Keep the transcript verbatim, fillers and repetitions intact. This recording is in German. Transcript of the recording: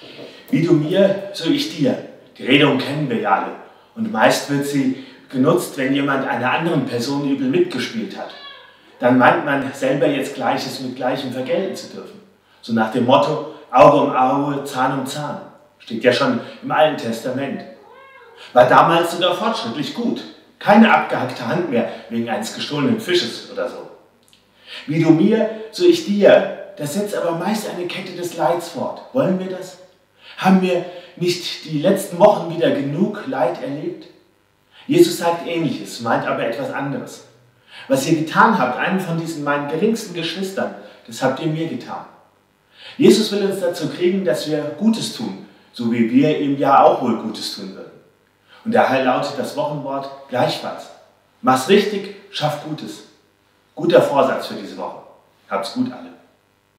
Wie du mir, so ich dir. Die Redung kennen wir ja alle. Und meist wird sie genutzt, wenn jemand einer anderen Person übel mitgespielt hat. Dann meint man selber jetzt Gleiches mit Gleichem vergelten zu dürfen. So nach dem Motto, Auge um Auge, Zahn um Zahn. Steht ja schon im Alten Testament. War damals sogar fortschrittlich gut. Keine abgehackte Hand mehr wegen eines gestohlenen Fisches oder so. Wie du mir, so ich dir. Das setzt aber meist eine Kette des Leids fort. Wollen wir das? Haben wir nicht die letzten Wochen wieder genug Leid erlebt? Jesus sagt Ähnliches, meint aber etwas anderes. Was ihr getan habt, einem von diesen meinen geringsten Geschwistern, das habt ihr mir getan. Jesus will uns dazu kriegen, dass wir Gutes tun, so wie wir ihm ja auch wohl Gutes tun würden. Und daher lautet das Wochenwort gleichfalls. Mach's richtig, schaff Gutes. Guter Vorsatz für diese Woche. Habt's gut alle.